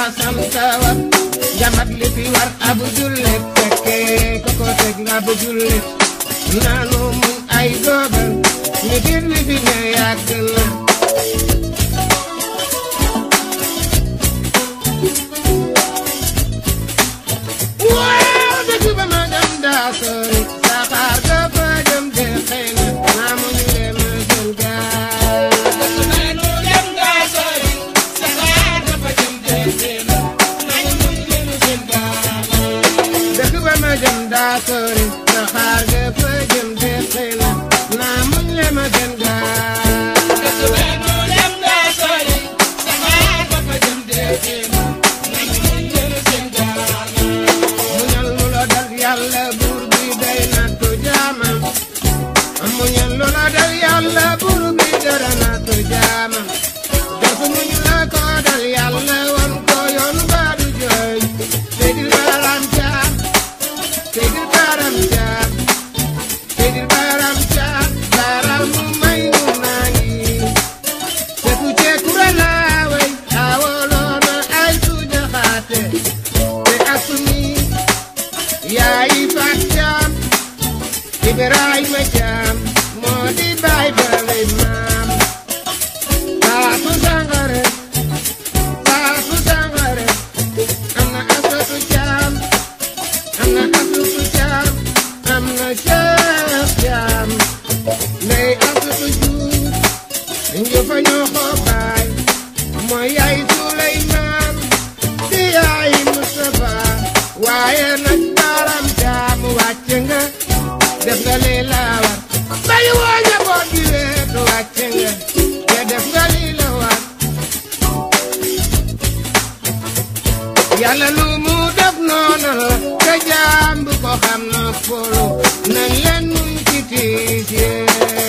paasam tawat jamat li fi war abu jullit fekkee koko teg na abu jullit naanu muñ ay dogal ni dir li fi ne yàgg na waaw dëgg ba ma dem daa sori saxaar ga fa jëm de xëy na naa muñ leen seen gaal dëgg ba ma dem daa sori saxaar ga fa jëm de xëy na naa muñ leen seen gaal muñal lu la dal yàlla buur bi day nattu jaamam muñal lu la dal yàlla buur bi dara nattu jaamam def muñ la ko dal yàlla won ko yoon baadu jooy Seydil Baram Caam Seydil Baram Caam Seydil Baram Caam baral mu may nu naangi setu ceekura laaway awoloona ay suuja xaate te asumi yaayi faat Caam Ibrahima Caam moo di baay balay maam Faatu Sangare am na Asatu Caam am na Asatu Caam am na Cheikh Caam ndey Asatu Juuf njufa ñoo ko baay mooy yaay Suleymaan di yaay Mustafa waaye nag Baram Caam wàcc nga def nga li la war bay woo njaboot gi weet wàcc nga te def nga li la war yàlla lu mu def noonu la te jaam bu ko xam na folo nañ leen muñ ci tiis yee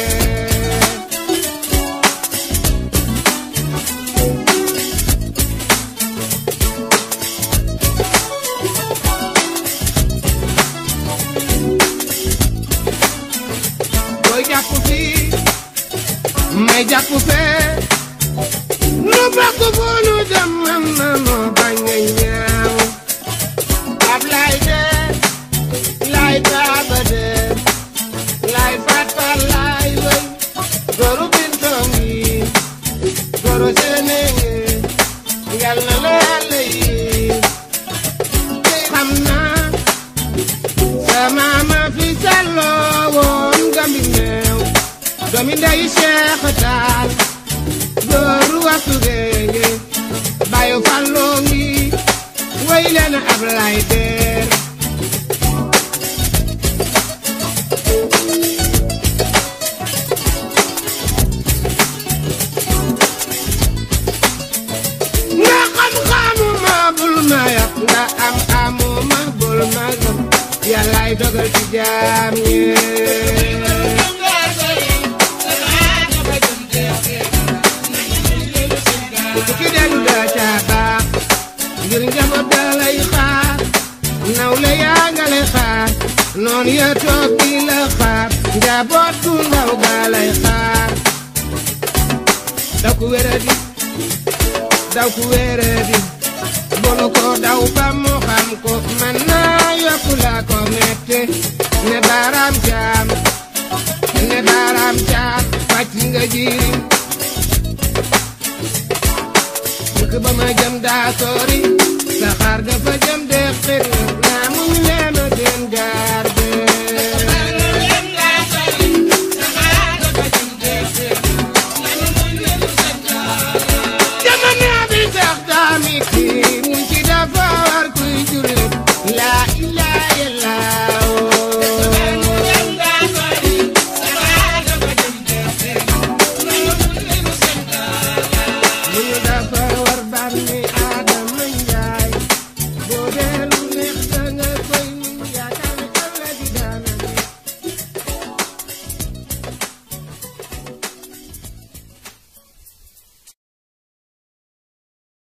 booy jàpp fii may jàpp fee nu bokk fu nu jëm am na noo bañ a ñaaw ab lay dee lay baaba dee lay faat faat lay wëy goru bintoom yi goru seenenge yal na la yàlla yi xam naa sama ma fi salloo woon gambi meew doomi ndeyi Cheikh Taal dooru waxtu géenge bayu falloo ngi woy leen ab lay deer nga xam-xamuma bul ma yàq nga am amuma bul ma gëm yàllaay dogal ci jaam ñee ki delu da ca baax ngir njaboot da lay xaar nawle yaa nga lay xaar noonu ya toog di la xaar njaboot bu ndaw ga lay xaar daw ku wéradi bonu ko daw ba mu xam ko man naa yokku la ko mette ne Baram Caam fàcc nga jirim dëkk ba ma jëm daa sori saxaar ga fa jëm